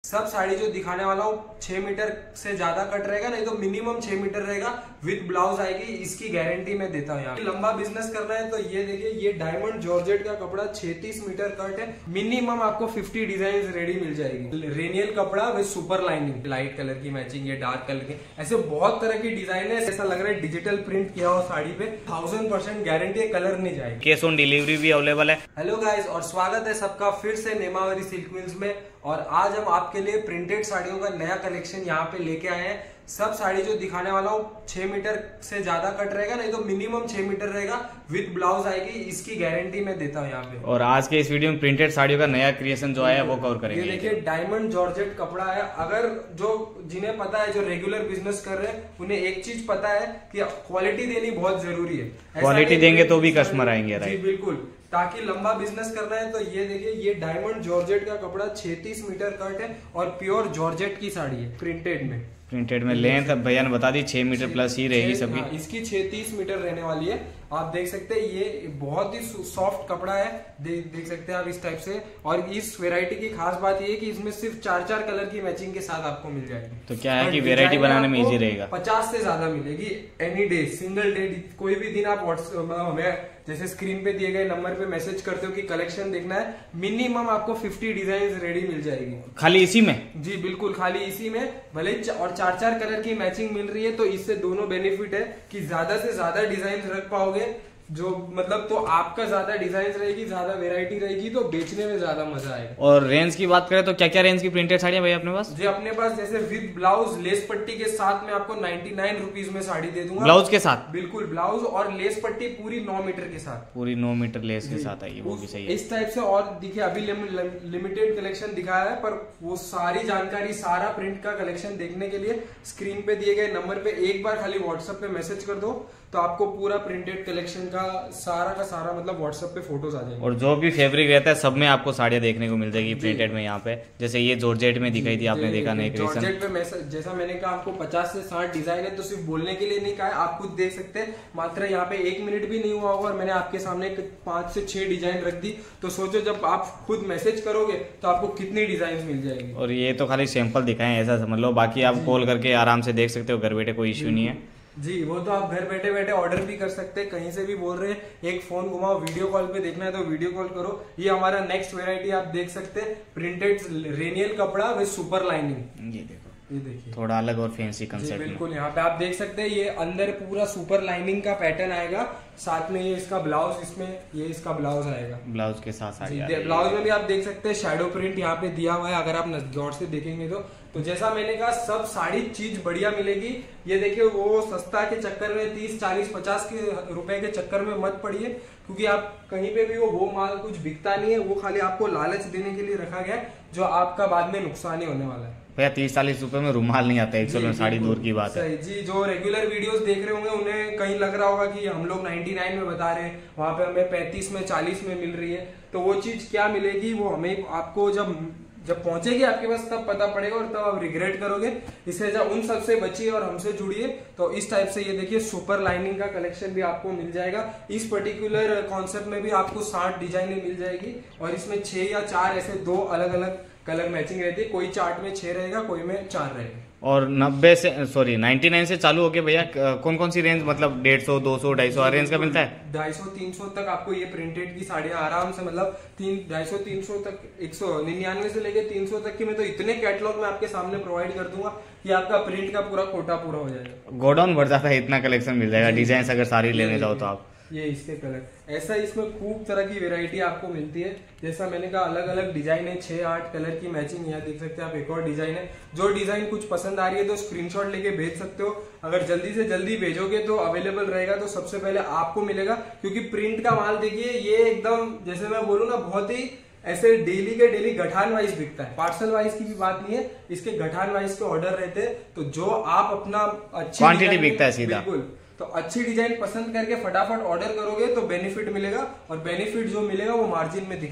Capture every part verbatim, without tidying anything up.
सब साड़ी जो दिखाने वाला हूँ छह मीटर से ज्यादा कट रहेगा, नहीं तो मिनिमम छह मीटर रहेगा, विद ब्लाउज आएगी, इसकी गारंटी मैं देता हूँ। यहाँ लंबा बिजनेस करना है तो ये देखिए, ये डायमंड जॉर्जेट का कपड़ा छत्तीस मीटर कट है, मिनिमम आपको पचास डिजाइन रेडी मिल जाएगी। रेनियल कपड़ा with super lining, light colour की मैचिंग, ये डार्क कलर की, ऐसे बहुत तरह की डिजाइन है। ऐसा लग रहा है डिजिटल प्रिंट किया हो साड़ी पे, थाउजेंड परसेंट गारंटी है, कलर नहीं जाएगी। कैश ऑन डिलीवरी भी अवेलेबल है। हेलो गाइस, और स्वागत है सबका फिर से नेमावरी सिल्क मिल्स में। और आज हम आपके लिए प्रिंटेड साड़ियों का नया कलेक्शन यहाँ पे लेके आए हैं। सब साड़ी जो दिखाने वाला हूँ छह मीटर से ज्यादा कट रहेगा, नहीं तो मिनिमम छह मीटर रहेगा, विद ब्लाउज आएगी, इसकी गारंटी मैं देता हूँ यहाँ पे। और आज के इस वीडियो में प्रिंटेड साड़ियों का नया क्रिएशन जो आया है वो कवर करेंगे। ये देखिए, डायमंड जॉर्जेट कपड़ा है। अगर जो जिन्हें पता है, जो रेगुलर बिजनेस कर रहे हैं, उन्हें एक चीज पता है कि क्वालिटी देनी बहुत जरूरी है। क्वालिटी देंगे तो भी कस्टमर आएंगे। जी बिल्कुल, ताकि लंबा बिजनेस करना है तो ये देखिए, ये डायमंड जॉर्जेट का कपड़ा छत्तीस मीटर कट है और प्योर जॉर्जेट की साड़ी है, प्रिंटेड में। प्रिंटेड में लेंथ भैया ने बता दी छह मीटर प्लस ही रहेगी सभी। हाँ, इसकी छत्तीस मीटर रहने वाली है। आप देख सकते हैं, ये बहुत ही सॉफ्ट कपड़ा है, दे, देख सकते हैं आप इस टाइप से। और इस वेरायटी की खास बात ये है कि इसमें सिर्फ चार चार कलर की मैचिंग के साथ आपको मिल जाएगी। तो क्या है कि वेरायटी बनाने में इजी रहेगा। पचास से ज्यादा मिलेगी एनी डे, सिंगल डे, कोई भी दिन आप व्हाट्सएप हमें जैसे स्क्रीन पे दिए गए नंबर पे मैसेज करते हो कि कलेक्शन देखना है, मिनिमम आपको पचास डिजाइन रेडी मिल जाएगी। खाली इसी में? जी बिल्कुल, खाली इसी में। भले और चार चार कलर की मैचिंग मिल रही है, तो इससे दोनों बेनिफिट है कि ज्यादा से ज्यादा डिजाइन रख पाओगे, जो मतलब तो आपका ज्यादा डिजाइन रहेगी, ज्यादा वेरायटी रहेगी, तो बेचने में ज्यादा मजा आएगा। और रेंज की बात करें तो क्या क्या रेंज की प्रिंटेड साड़ियां भैया अपने पास? जी अपने पास जैसे विद ब्लाउज लेस पट्टी के साथ में आपको नाइन्टी नाइन रुपीज में साड़ी दे दूंगा। ब्लाउज के साथ? बिल्कुल, ब्लाउज और लेस पट्टी पूरी नौ मीटर के साथ। पूरी नौ मीटर लेस के साथ आएगी, वो भी सही है। इस टाइप से। और देखिए, अभी लिमिटेड कलेक्शन दिखाया है, पर वो सारी जानकारी, सारा प्रिंट का कलेक्शन देखने के लिए स्क्रीन पे दिए गए नंबर पे एक बार खाली व्हाट्सएप पे मैसेज कर दो, तो आपको पूरा प्रिंटेड कलेक्शन का सारा का सारा मतलब व्हाट्सएप पे फोटोज आ जाएंगे। और जो भी फैब्रिक रहता है सब में आपको साड़ियां देखने को मिल जाएगी प्रिंटेड में। यहाँ पे जैसे ये जॉर्जेट में दिखाई थी, आपने देखा नहीं? जॉर्जेट पे जैसा मैंने कहा, आपको पचास से साठ डिजाइन है, तो सिर्फ बोलने के लिए नहीं कहा है, आप खुद देख सकते हैं। मात्र यहाँ पे एक मिनट भी नहीं हुआ होगा और मैंने आपके सामने पांच से छह डिजाइन रख दी, तो सोचो जब आप खुद मैसेज करोगे तो आपको कितनी डिजाइन मिल जाएगी। और ये तो खाली सैंपल दिखाए ऐसा समझ लो, बाकी आप कॉल करके आराम से देख सकते हो घर बैठे, कोई इश्यू नहीं है। जी, वो तो आप घर बैठे बैठे ऑर्डर भी कर सकते हैं, कहीं से भी बोल रहे हैं एक फोन घुमाओ, वीडियो कॉल पे देखना है तो वीडियो कॉल करो। ये हमारा नेक्स्ट वेरायटी आप देख सकते हैं, प्रिंटेड रेनियल कपड़ा विद सुपर लाइनिंग। ये देखो, ये देखिए, थोड़ा अलग और फैंसी कंसेप्ट। बिल्कुल, यहाँ पे आप देख सकते हैं, ये अंदर पूरा सुपर लाइनिंग का पैटर्न आएगा, साथ में ये इसका ब्लाउज, इसमें ये इसका ब्लाउज आएगा, ब्लाउज के साथ साड़ी। ब्लाउज में भी आप देख सकते हैं शैडो प्रिंट यहाँ पे दिया हुआ है, अगर आप गौर से देखेंगे तो। तो जैसा मैंने कहा, सब साड़ी चीज बढ़िया मिलेगी। ये देखिए, वो सस्ता के चक्कर में तीस चालीस पचास के रुपए के चक्कर में मत पड़िए, क्योंकि आप कहीं पे भी वो वो माल कुछ बिकता नहीं है, वो खाली आपको लालच देने के लिए रखा गया है, जो आपका बाद में नुकसान ही होने वाला है। भैया तीस चालीस रुपए में रुमाल नहीं आता, एक सौ में साड़ी दूर की बात है। जी, जो रेगुलर वीडियोस देख रहे होंगे उन्हें कहीं लग रहा होगा कि हम लोग निन्यानवे में बता रहे हैं, वहां पे हमें पैंतीस में चालीस में मिल रही है, तो वो चीज क्या मिलेगी वो हमें आपको जब जब पहुंचेगी आपके पास तब पता पड़ेगा, और तब आप रिग्रेट करोगे। इसलिए जब उन सबसे बचिए और हमसे जुड़िए। तो इस टाइप से ये देखिए, सुपर लाइनिंग का कलेक्शन भी आपको मिल जाएगा। इस पर्टिकुलर कॉन्सेप्ट में भी आपको साठ डिजाइने मिल जाएगी, और इसमें छह या चार ऐसे दो अलग अलग कलर मैचिंग रहती है, कोई चार्ट में छह रहेगा, कोई में चार रहेगा। और नब्बे से सॉरी नाइन्टी नाइन से चालू होके भैया कौन कौन सी रेंज, मतलब डेढ़ सौ दो सौ ढाई सौ रेंज का मिलता है? ढाई सौ तीन सौ तक आपको ये प्रिंटेड की साड़ियां आराम से, मतलब तीन ढाई सौ तीन सौ तक, एक सौ निन्यानवे से लेके तीन सौ तक की मैं तो इतने कैटलॉग में आपके सामने प्रोवाइड कर दूंगा कि आपका प्रिंट का पूरा कोटा पूरा हो जाएगा। गोडाउन भर जाता है, इतना कलेक्शन मिल जाएगा। डिजाइन अगर सारी लेने जाओ तो आप ये इसके कलर ऐसा, इसमें खूब तरह की वैरायटी आपको मिलती है। जैसा मैंने कहा, अलग अलग डिजाइन है, छह आठ कलर की मैचिंग। यहाँ देख सकते हैं आप, एक और डिजाइन है। जो डिजाइन कुछ पसंद आ रही है तो स्क्रीनशॉट लेके भेज सकते हो। अगर जल्दी से जल्दी भेजोगे तो अवेलेबल रहेगा, तो सबसे पहले आपको मिलेगा, क्योंकि प्रिंट का माल देखिए, ये एकदम जैसे मैं बोलूँ ना, बहुत ही ऐसे डेली के डेली गठान वाइज बिकता है, पार्सल वाइज की भी बात नहीं है, इसके गठान वाइज के ऑर्डर रहते हैं। तो जो आप अपना अच्छी क्वांटिटी बिकता है सीधा, बिल्कुल। तो अच्छी डिजाइन पसंद करके फटाफट ऑर्डर करोगे तो बेनिफिट मिलेगा, और बेनिफिट जो मिलेगा वो मार्जिन में दिखेगा।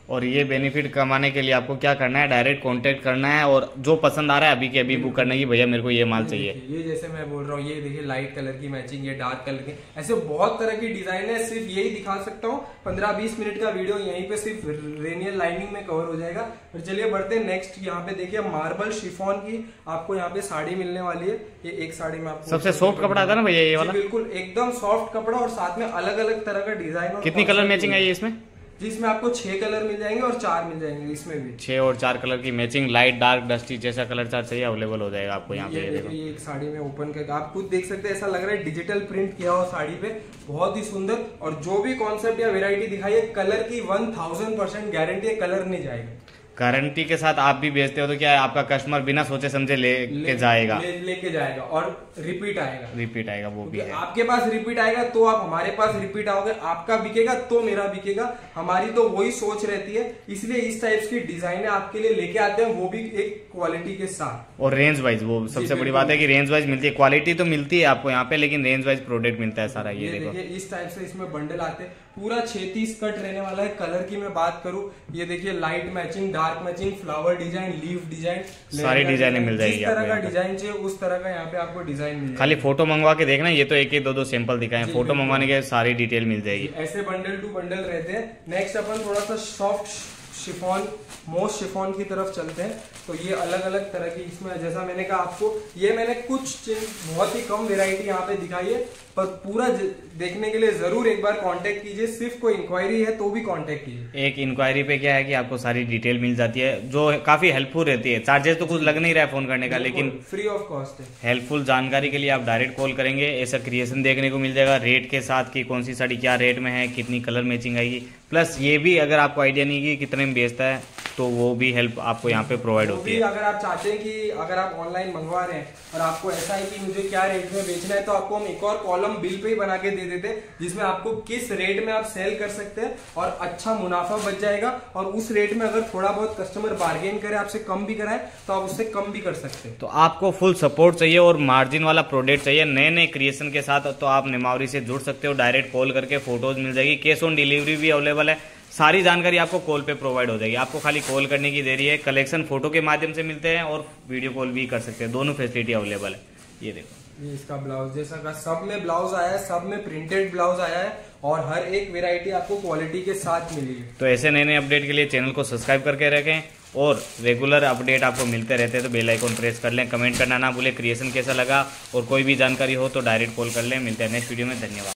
और ये बेनिफिट कमाने के लिए आपको क्या करना है, डायरेक्ट कांटेक्ट करना है और जो पसंद आ रहा है अभी के अभी बुक करना है कि भैया मेरे को ये माल चाहिए। ये जैसे मैं बोल रहा हूँ, ये देखिए लाइट कलर की मैचिंग, ये डार्क कलर की, ऐसे बहुत तरह की डिजाइन है। सिर्फ यही दिखा सकता हूँ, पंद्रह बीस मिनट का वीडियो यहीं पे सिर्फ रेनियल लाइनिंग में कवर हो जाएगा। फिर चलिए बढ़ते हैं नेक्स्ट। यहाँ पे देखिए मार्बल शिफॉन की आपको यहाँ पे साड़ी मिलने वाली है। ये एक साड़ी में आपको सबसे सॉफ्ट कपड़ा था ना भैया ये वाला, बिल्कुल एकदम सॉफ्ट कपड़ा और साथ में अलग अलग तरह का डिजाइन। कितनी कलर मैचिंग है ये इसमें? जिसमें आपको छह कलर मिल जाएंगे और चार मिल जाएंगे, इसमें भी छह और चार कलर की मैचिंग, लाइट डार्क डस्टी जैसा कलर चार्ट चाहिए अवेलेबल हो जाएगा आपको यहाँ पे। ये देखो, ये एक साड़ी में ओपन करके आप खुद देख सकते हैं, ऐसा लग रहा है डिजिटल प्रिंट किया हो साड़ी पे, बहुत ही सुंदर। और जो भी कॉन्सेप्ट या वेरायटी दिखाई है, कलर की वन थाउजेंड परसेंट गारंटी है, कलर नहीं जाएगा। गारंटी के साथ आप भी बेचते हो तो क्या है, आपका कस्टमर बिना सोचे समझे लेके ले, जाएगा ले, लेके जाएगा और रिपीट आएगा। रिपीट आएगा वो भी है। आपके पास रिपीट आएगा तो आप हमारे पास रिपीट आओगे, आपका बिकेगा तो मेरा बिकेगा। हमारी तो वही सोच रहती है, इसलिए इस टाइप की डिजाइन आपके लिए लेके आते हैं, वो भी एक क्वालिटी के साथ और रेंज वाइज। वो सबसे बड़ी बात है कि रेंज वाइज मिलती है, क्वालिटी तो मिलती है आपको यहाँ पे, लेकिन रेंज वाइज प्रोडक्ट मिलता है सारा। ये, ये देखो इस टाइप से इसमें बंडल आते हैं, पूरा छत्तीस कट रहने वाला है। कलर की मैं बात करूं, ये देखिए light matching, dark matching, flower design, leaf design, सारी डिजाइने मिल जाएगी। जिस तरह का डिजाइन चाहिए उस तरह का यहाँ पे आपको डिजाइन मिल जाएगा। खाली फोटो मंगवा के देखना, ये तो एक एक दो दो सैंपल दिखाए, फोटो मंगवाने के सारी डिटेल मिल जाएगी। ऐसे बंडल टू बंडल रहते हैं। नेक्स्ट अपन थोड़ा सा सॉफ्ट शिफॉन, मोस्ट शिफॉन की तरफ चलते हैं। तो ये अलग अलग तरह की, इसमें जैसा मैंने कहा आपको, ये मैंने कुछ बहुत ही कम वैरायटी यहाँ पे दिखाई है, पर पूरा देखने के लिए जरूर एक बार कांटेक्ट कीजिए। सिर्फ कोई इंक्वायरी है तो भी कांटेक्ट कीजिए। एक इंक्वायरी पे क्या है कि आपको सारी डिटेल मिल जाती है, जो काफी हेल्पफुल रहती है। चार्जेस तो कुछ लग नहीं रहा है फोन करने का, लेकिन फ्री ऑफ कॉस्ट है। हेल्पफुल जानकारी के लिए आप डायरेक्ट कॉल करेंगे, ऐसा क्रिएशन देखने को मिल जाएगा, रेट के साथ कि कौन सी साड़ी क्या रेट में है, कितनी कलर मैचिंग आएगी। प्लस ये भी अगर आपको आइडिया नहीं कि कितने में बेचता है तो वो भी हेल्प आपको यहाँ पे प्रोवाइड होती है। अगर आप चाहते हैं कि अगर आप ऑनलाइन मंगवा रहे हैं और आपको ऐसा है कि मुझे क्या रेट में बेचना है, तो आपको हम एक और कॉलम बिल पे ही बना के दे देते हैं, जिसमें आपको किस रेट में आप सेल कर सकते हैं और अच्छा मुनाफा बच जाएगा। और उस रेट में अगर थोड़ा बहुत कस्टमर बार्गेन करे, आपसे कम भी कराए, तो आप उससे कम भी कर सकते हैं। तो आपको फुल सपोर्ट चाहिए और मार्जिन वाला प्रोडक्ट चाहिए नए नए क्रिएशन के साथ, तो आप निमावरी से जुड़ सकते हो। डायरेक्ट कॉल करके फोटोज मिल जाएगी, कैश ऑन डिलीवरी भी अवेलेबल है, सारी जानकारी आपको कॉल पे प्रोवाइड हो जाएगी। आपको खाली कॉल करने की देरी है। कलेक्शन फोटो के माध्यम से मिलते हैं और वीडियो कॉल भी कर सकते हैं, दोनों फैसिलिटी अवेलेबल है। ये देखो, ये इसका ब्लाउज जैसा का सब में ब्लाउज आया है, सब में प्रिंटेड ब्लाउज आया है और हर एक वेरायटी आपको क्वालिटी के साथ मिलेगी। तो ऐसे नए नए अपडेट के लिए चैनल को सब्सक्राइब करके रखें और रेगुलर अपडेट आपको मिलते रहते हैं, तो बेल आइकन प्रेस कर लें। कमेंट करना ना भूलें क्रिएशन कैसा लगा, और कोई भी जानकारी हो तो डायरेक्ट कॉल कर लें। मिलते हैं नेक्स्ट वीडियो में, धन्यवाद।